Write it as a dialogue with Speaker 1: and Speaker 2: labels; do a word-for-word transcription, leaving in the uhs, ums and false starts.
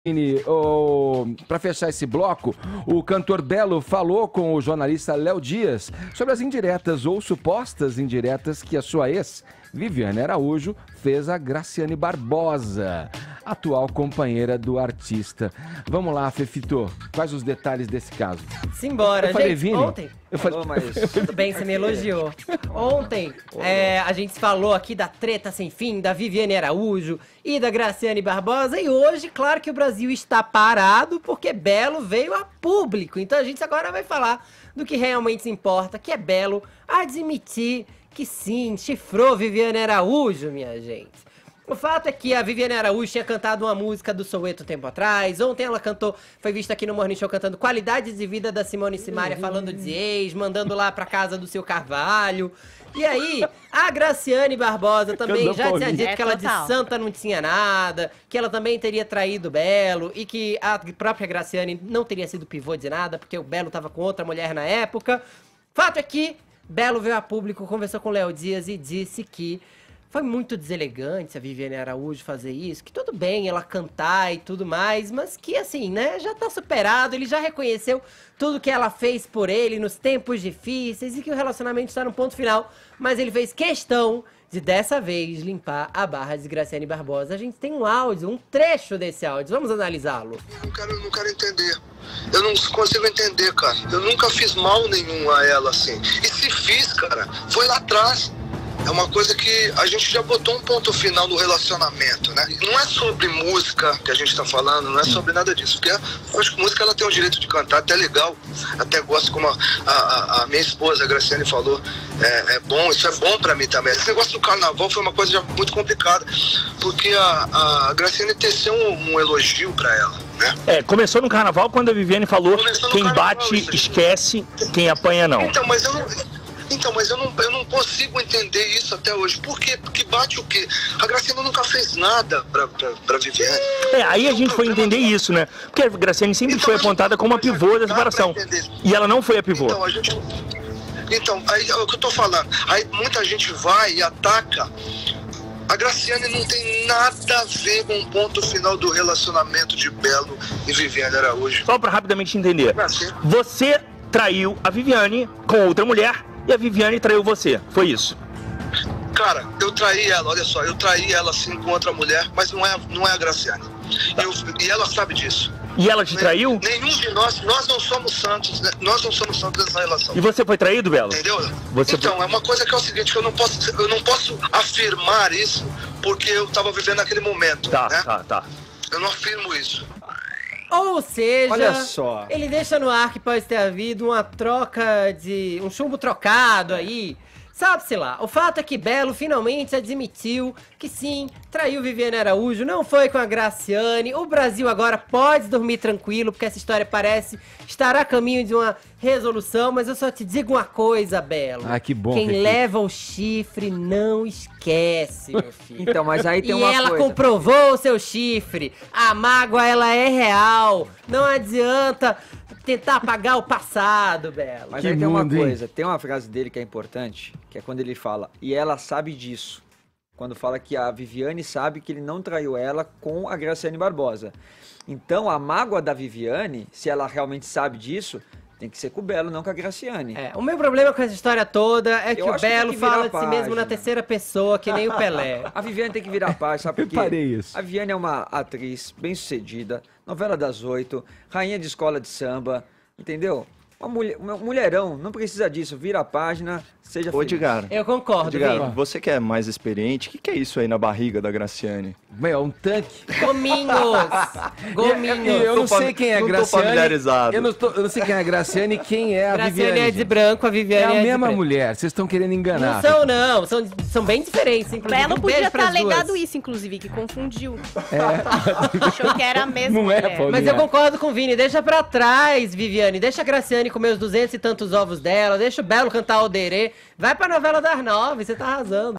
Speaker 1: Para fechar esse bloco, o cantor Belo falou com o jornalista Léo Dias sobre as indiretas ou supostas indiretas que a sua ex, Viviane Araújo, fez a Graciane Barbosa, atual companheira do artista. Vamos lá, Fefito, quais os detalhes desse caso?
Speaker 2: Simbora,
Speaker 1: eu falei,
Speaker 2: gente,
Speaker 1: Vini?
Speaker 2: ontem...
Speaker 1: Eu falei,
Speaker 3: Falou, mas...
Speaker 2: Tudo bem, você me elogiou. Ontem, é, a gente falou aqui da treta sem fim, da Viviane Araújo e da Graciane Barbosa, e hoje, claro que o Brasil está parado porque Belo veio a público. Então a gente agora vai falar do que realmente importa, que é Belo admitir que sim, chifrou Viviane Araújo, minha gente. O fato é que a Viviane Araújo tinha cantado uma música do Soweto um tempo atrás. Ontem ela cantou, foi vista aqui no Morning Show cantando Qualidades de Vida da Simone Simaria, uhum. falando de ex, mandando lá pra casa do seu Carvalho. E aí, a Graciane Barbosa também já tinha dito é que ela total. de santa não tinha nada, que ela também teria traído o Belo e que a própria Graciane não teria sido pivô de nada, porque o Belo tava com outra mulher na época. Fato é que Belo veio a público, conversou com o Léo Dias e disse que foi muito deselegante a Viviane Araújo fazer isso, que tudo bem ela cantar e tudo mais, mas que assim, né, já tá superado, ele já reconheceu tudo que ela fez por ele nos tempos difíceis e que o relacionamento está no ponto final, mas ele fez questão de dessa vez limpar a barra de Graciane Barbosa. A gente tem um áudio, um trecho desse áudio, vamos analisá-lo.
Speaker 4: Eu não quero, eu não quero entender, eu não consigo entender, cara, eu nunca fiz mal nenhum a ela assim, e se fiz, cara, foi lá atrás. É uma coisa que a gente já botou um ponto final no relacionamento, né? Não é sobre música que a gente tá falando, não é sobre nada disso. Porque eu acho que música ela tem o direito de cantar, até legal. Até gosto, como a, a, a minha esposa, a Graciane, falou. É, é bom, isso é bom pra mim também. Esse negócio do carnaval foi uma coisa já muito complicada. Porque a, a Graciane teceu um, um elogio pra ela, né?
Speaker 5: É, começou no carnaval quando a Viviane falou: quem carnaval, bate, isso, esquece, quem apanha não.
Speaker 4: Então, mas eu não... Então, mas eu não, eu não consigo entender isso até hoje. Por quê? Porque bate o quê? A Graciane nunca fez nada pra, pra, pra Viviane.
Speaker 5: É, aí a gente foi entender isso, né? Porque a Graciane sempre então, foi apontada como a pivô da separação. E ela não foi a pivô.
Speaker 4: Então, a gente... Então, aí é o que eu tô falando. Aí muita gente vai e ataca. A Graciane não tem nada a ver com o ponto final do relacionamento de Belo e Viviane Araújo.
Speaker 5: Só pra rapidamente entender. Você traiu a Viviane com outra mulher e a Viviane traiu você, foi isso?
Speaker 4: Cara, eu traí ela, olha só, eu traí ela sim com outra mulher, mas não é, não é a Graciane. Tá. Eu, e ela sabe disso.
Speaker 5: E ela te traiu?
Speaker 4: Nenhum de nós, nós não somos santos, né? Nós não somos santos nessa relação.
Speaker 5: E você foi traído, Belo?
Speaker 4: Entendeu?
Speaker 5: Você
Speaker 4: então,
Speaker 5: foi...
Speaker 4: é uma coisa que é o seguinte, que eu não posso, eu não posso afirmar isso, porque eu tava vivendo naquele momento,
Speaker 5: tá,
Speaker 4: né?
Speaker 5: Tá, tá.
Speaker 4: Eu não afirmo isso.
Speaker 2: Ou seja,
Speaker 3: olha só,
Speaker 2: ele deixa no ar que pode ter havido uma troca de... um chumbo trocado aí. Sabe-se lá, o fato é que Belo finalmente admitiu que sim, traiu Viviane Araújo, não foi com a Graciane. O Brasil agora pode dormir tranquilo, porque essa história parece estar a caminho de uma resolução, mas eu só te digo uma coisa, Belo.
Speaker 1: Ah, que bom.
Speaker 2: Quem
Speaker 1: que
Speaker 2: leva o chifre não esquece, meu filho.
Speaker 3: Então, mas aí tem
Speaker 2: e
Speaker 3: uma
Speaker 2: ela
Speaker 3: coisa.
Speaker 2: comprovou o seu chifre. A mágoa, ela é real. Não adianta tentar apagar o passado, Belo.
Speaker 3: Mas
Speaker 1: que
Speaker 3: aí tem
Speaker 1: mundo,
Speaker 3: uma
Speaker 1: hein?
Speaker 3: coisa, tem uma frase dele que é importante, que é quando ele fala, e ela sabe disso. Quando fala que a Viviane sabe que ele não traiu ela com a Graciane Barbosa. Então, a mágoa da Viviane, se ela realmente sabe disso, tem que ser com o Belo, não com a Graciane.
Speaker 2: É, o meu problema com essa história toda é que
Speaker 3: Eu
Speaker 2: o
Speaker 3: acho que
Speaker 2: Belo
Speaker 3: tem que virar
Speaker 2: fala de si mesmo
Speaker 3: página.
Speaker 2: na terceira pessoa, que nem o Pelé.
Speaker 3: A Viviane tem que virar paz, sabe por quê?
Speaker 1: Reparei isso.
Speaker 3: A Viviane é uma atriz bem-sucedida, novela das oito, rainha de escola de samba, entendeu? Uma mulher, um mulherão, não precisa disso, vira a página, seja
Speaker 6: Ô,
Speaker 3: feliz.
Speaker 6: Edgar,
Speaker 2: Eu concordo,
Speaker 6: Edgar,
Speaker 2: Vini.
Speaker 6: você que é mais experiente, o que, que é isso aí na barriga da Graciane?
Speaker 1: Meu, é um tanque.
Speaker 2: Gominhos! Gominhos!
Speaker 1: E eu não
Speaker 6: Tô
Speaker 1: sei quem é a
Speaker 6: não tô
Speaker 1: Graciane.
Speaker 6: familiarizado.
Speaker 1: Eu não, tô, eu não sei quem é a Graciane e quem é a
Speaker 2: Graciane
Speaker 1: Viviane.
Speaker 2: é de
Speaker 1: gente.
Speaker 2: branco, a
Speaker 1: É
Speaker 2: Viviane
Speaker 1: a
Speaker 2: é de
Speaker 1: mesma
Speaker 2: preto.
Speaker 1: mulher, vocês estão querendo enganar.
Speaker 2: Não são, não. São, são bem diferentes, inclusive.
Speaker 7: Belo
Speaker 2: Um
Speaker 7: podia
Speaker 2: beijo
Speaker 7: estar
Speaker 2: pras duas.
Speaker 7: alegado isso, inclusive, que confundiu.
Speaker 1: É.
Speaker 7: Achou que era a mesma
Speaker 1: Não é,
Speaker 7: mulher.
Speaker 1: Paulinha?
Speaker 2: Mas eu concordo com o Vini. Deixa pra trás, Viviane. Deixa a Graciane comer os duzentos e tantos ovos dela. Deixa o Belo cantar o Derê. Vai pra novela das nove, você tá arrasando.